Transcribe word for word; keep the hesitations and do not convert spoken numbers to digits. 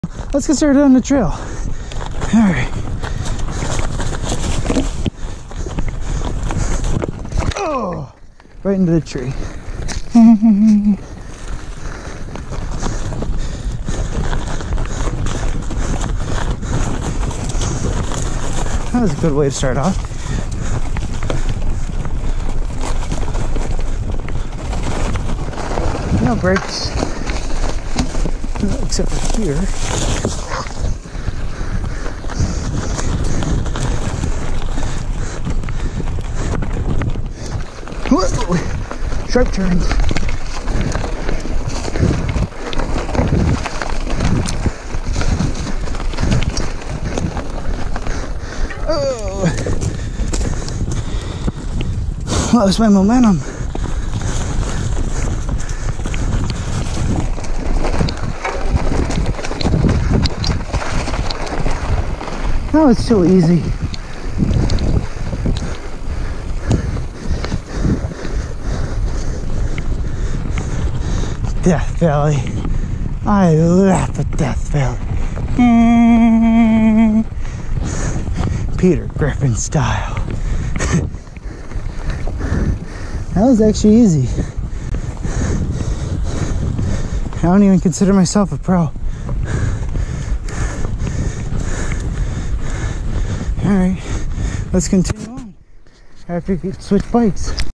Let's get started on the trail. All right. Oh, right into the tree. That was a good way to start off. No brakes, except for here. Whoa. Sharp turns. Oh, lost my momentum. Oh, it's so easy. Death Valley. I laugh at Death Valley. Mm. Peter Griffin style. That was actually easy. I don't even consider myself a pro. Alright, let's continue on after you switch bikes.